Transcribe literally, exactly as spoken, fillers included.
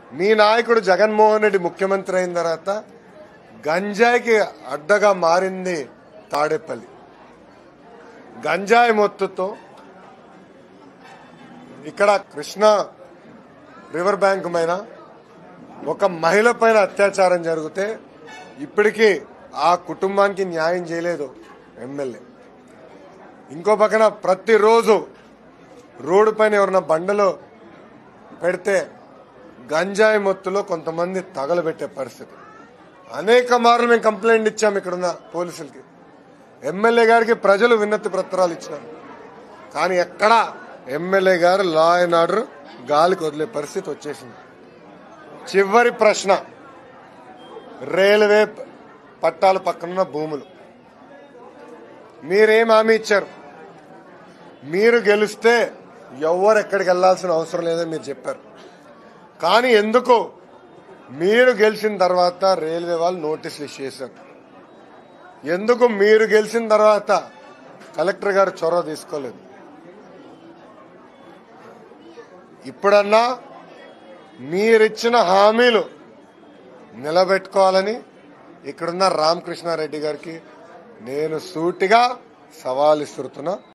మీ నాయకుడు జగన్మోహన్ రెడ్డి ముఖ్యమంత్రి అయిన తర్వాత గంజాయికి అడ్డగా మారింది తాడేపల్లి. గంజాయి మొత్తుతో ఇక్కడ కృష్ణా రివర్ బ్యాంక్ పైన ఒక మహిళ పైన అత్యాచారం జరిగితే ఇప్పటికీ ఆ కుటుంబానికి న్యాయం చేయలేదు ఎమ్మెల్యే. ఇంకో పక్కన ప్రతిరోజు రోడ్డు పైన ఎవరన్నా బండలో పెడితే గంజాయి మొత్తులో కొంతమంది తగలబెట్టే పరిస్థితి. అనేక మార్లు మేము కంప్లైంట్ ఇచ్చాము ఇక్కడున్న పోలీసులకి. ఎమ్మెల్యే గారికి ప్రజలు వినతి పత్రాలు ఇచ్చినారు. కానీ ఎక్కడా ఎమ్మెల్యే గారు లా అండ్ ఆర్డర్ గాలికి వదిలే పరిస్థితి వచ్చేసింది. చివరి ప్రశ్న, రైల్వే పట్టాల పక్కనున్న భూములు మీరేం హామీ ఇచ్చారు? మీరు గెలిస్తే ఎవరు ఎక్కడికి వెళ్లాల్సిన అవసరం లేదని మీరు చెప్పారు. కానీ ఎందుకు మీరు గెలిచిన తర్వాత రైల్వే వాళ్ళు నోటీసులు ఇష్యూ చేశారు? ఎందుకు మీరు గెలిచిన తర్వాత కలెక్టర్ గారు చొరవ తీసుకోలేదు? ఇప్పుడన్నా మీరిచ్చిన హామీలు నిలబెట్టుకోవాలని ఇక్కడున్న రామకృష్ణారెడ్డి గారికి నేను సూటిగా సవాల్ ఇస్తున్నా.